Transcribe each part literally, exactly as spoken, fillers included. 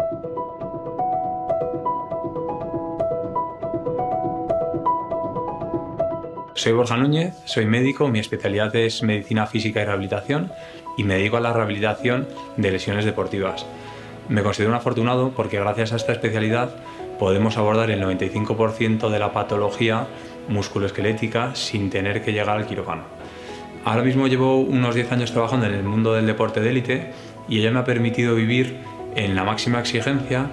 Soy Borja Núñez, soy médico, mi especialidad es medicina física y rehabilitación y me dedico a la rehabilitación de lesiones deportivas. Me considero un afortunado porque gracias a esta especialidad podemos abordar el noventa y cinco por ciento de la patología musculoesquelética sin tener que llegar al quirófano. Ahora mismo llevo unos diez años trabajando en el mundo del deporte de élite y ello me ha permitido vivir en la máxima exigencia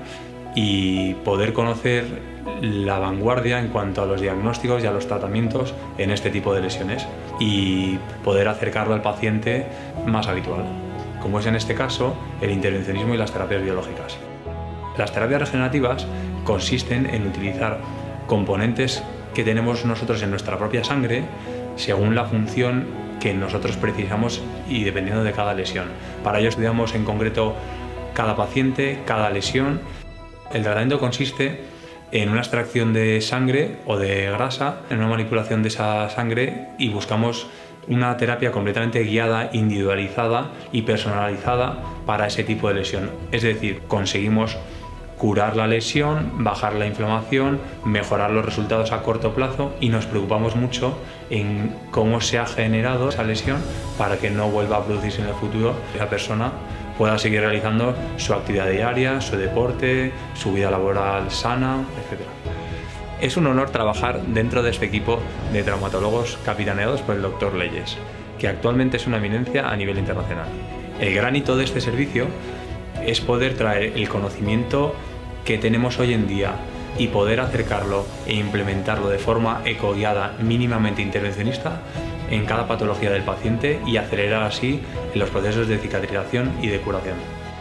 y poder conocer la vanguardia en cuanto a los diagnósticos y a los tratamientos en este tipo de lesiones y poder acercarlo al paciente más habitual, como es en este caso el intervencionismo y las terapias biológicas. Las terapias regenerativas consisten en utilizar componentes que tenemos nosotros en nuestra propia sangre según la función que nosotros precisamos y dependiendo de cada lesión. Para ello estudiamos en concreto cada paciente, cada lesión. El tratamiento consiste en una extracción de sangre o de grasa, en una manipulación de esa sangre y buscamos una terapia completamente guiada, individualizada y personalizada para ese tipo de lesión. Es decir, conseguimos curar la lesión, bajar la inflamación, mejorar los resultados a corto plazo y nos preocupamos mucho en cómo se ha generado esa lesión para que no vuelva a producirse en el futuro. Esa persona pueda seguir realizando su actividad diaria, su deporte, su vida laboral sana, etcétera. Es un honor trabajar dentro de este equipo de traumatólogos capitaneados por el doctor Leyes, que actualmente es una eminencia a nivel internacional. El gran hito de este servicio es poder traer el conocimiento que tenemos hoy en día y poder acercarlo e implementarlo de forma ecoguiada, mínimamente intervencionista, en cada patología del paciente y acelerar así los procesos de cicatrización y de curación.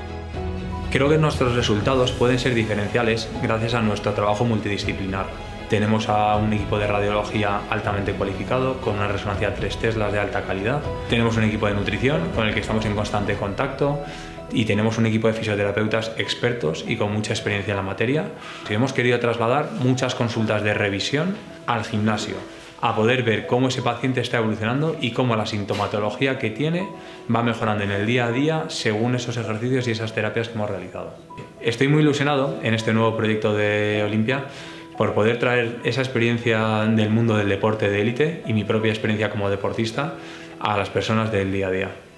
Creo que nuestros resultados pueden ser diferenciales gracias a nuestro trabajo multidisciplinar. Tenemos a un equipo de radiología altamente cualificado, con una resonancia tres teslas de alta calidad. Tenemos un equipo de nutrición con el que estamos en constante contacto y tenemos un equipo de fisioterapeutas expertos y con mucha experiencia en la materia. Hemos querido trasladar muchas consultas de revisión al gimnasio, a poder ver cómo ese paciente está evolucionando y cómo la sintomatología que tiene va mejorando en el día a día según esos ejercicios y esas terapias que hemos realizado. Estoy muy ilusionado en este nuevo proyecto de Olimpia por poder traer esa experiencia del mundo del deporte de élite y mi propia experiencia como deportista a las personas del día a día.